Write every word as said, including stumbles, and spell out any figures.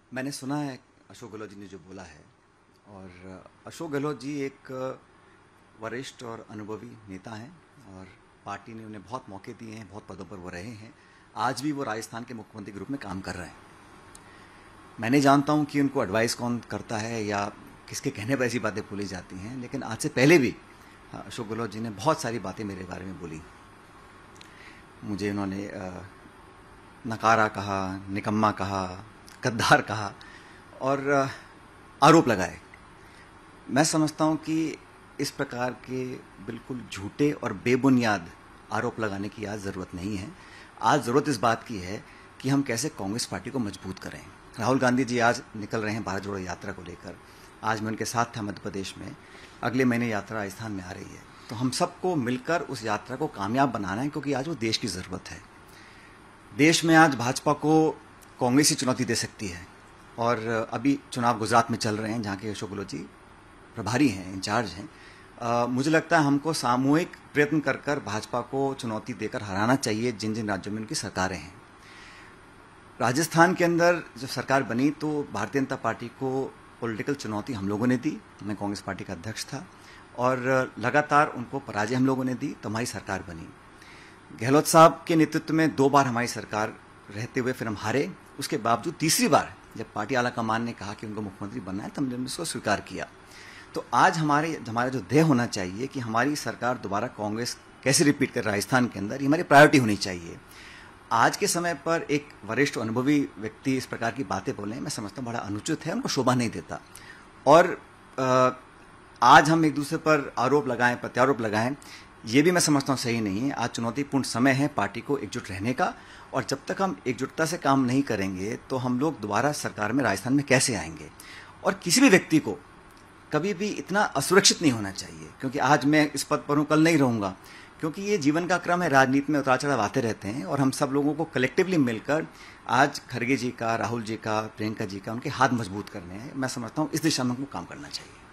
मैंने सुना है अशोक गहलोत जी ने जो बोला है, और अशोक गहलोत जी एक वरिष्ठ और अनुभवी नेता हैं और पार्टी ने उन्हें बहुत मौके दिए हैं, बहुत पदों पर वो रहे हैं। आज भी वो राजस्थान के मुख्यमंत्री के रूप में काम कर रहे हैं। मैं नहीं जानता हूं कि उनको एडवाइस कौन करता है या किसके कहने पर ऐसी बातें बोली जाती हैं, लेकिन आज से पहले भी अशोक गहलोत जी ने बहुत सारी बातें मेरे बारे में बोली। मुझे उन्होंने नकारा कहा, निकम्मा कहा, गद्दार कहा और आरोप लगाए। मैं समझता हूं कि इस प्रकार के बिल्कुल झूठे और बेबुनियाद आरोप लगाने की आज ज़रूरत नहीं है। आज ज़रूरत इस बात की है कि हम कैसे कांग्रेस पार्टी को मजबूत करें। राहुल गांधी जी आज निकल रहे हैं भारत जोड़ो यात्रा को लेकर। आज मैं उनके साथ था मध्य प्रदेश में। अगले महीने यात्रा राजस्थान में आ रही है, तो हम सबको मिलकर उस यात्रा को कामयाब बनाना है, क्योंकि आज वो देश की ज़रूरत है। देश में आज भाजपा को कांग्रेस ही चुनौती दे सकती है, और अभी चुनाव गुजरात में चल रहे हैं जहाँ के अशोक गहलोत जी प्रभारी हैं, इंचार्ज हैं। आ, मुझे लगता है हमको सामूहिक प्रयत्न कर कर भाजपा को चुनौती देकर हराना चाहिए, जिन जिन राज्यों में उनकी सरकारें हैं। राजस्थान के अंदर जब सरकार बनी तो भारतीय जनता पार्टी को पॉलिटिकल चुनौती हम लोगों ने दी। मैं कांग्रेस पार्टी का अध्यक्ष था और लगातार उनको पराजय हम लोगों ने दी, तो हमारी सरकार बनी। गहलोत साहब के नेतृत्व में दो बार हमारी सरकार रहते हुए फिर हम हारे। उसके बावजूद तीसरी बार जब पार्टी आला कमान ने कहा कि उनको मुख्यमंत्री बनना है, तो हमने उसको स्वीकार किया। तो आज हमारे हमारा जो ध्येय होना चाहिए कि हमारी सरकार दोबारा कांग्रेस कैसे रिपीट कर राजस्थान के अंदर, ये हमारी प्रायोरिटी होनी चाहिए। आज के समय पर एक वरिष्ठ अनुभवी व्यक्ति इस प्रकार की बातें बोले, मैं समझता हूँ बड़ा अनुचित है, उनको शोभा नहीं देता। और आ, आज हम एक दूसरे पर आरोप लगाएं, प्रत्यारोप लगाएं, ये भी मैं समझता हूँ सही नहीं है। आज चुनौतीपूर्ण समय है पार्टी को एकजुट रहने का, और जब तक हम एकजुटता से काम नहीं करेंगे तो हम लोग दोबारा सरकार में राजस्थान में कैसे आएंगे। और किसी भी व्यक्ति को कभी भी इतना असुरक्षित नहीं होना चाहिए, क्योंकि आज मैं इस पद पर हूँ, कल नहीं रहूँगा, क्योंकि ये जीवन का क्रम है। राजनीति में उतार चढ़ाव आते रहते हैं, और हम सब लोगों को कलेक्टिवली मिलकर आज खड़गे जी का, राहुल जी का, प्रियंका जी का, उनके हाथ मजबूत करने हैं। मैं समझता हूँ इस दिशा में हमको काम करना चाहिए।